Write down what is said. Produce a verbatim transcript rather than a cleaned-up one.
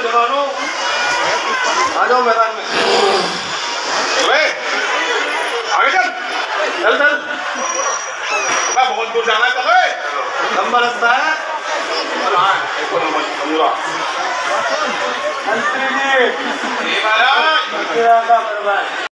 जवानों, आ जाओ मैदान में। अबे, आगे चल, चल चल। मैं बहुत दूर जाना है, चलो। लंबा रास्ता है। हाँ, एक और नंबर पूरा। मंत्री जी, महाराज।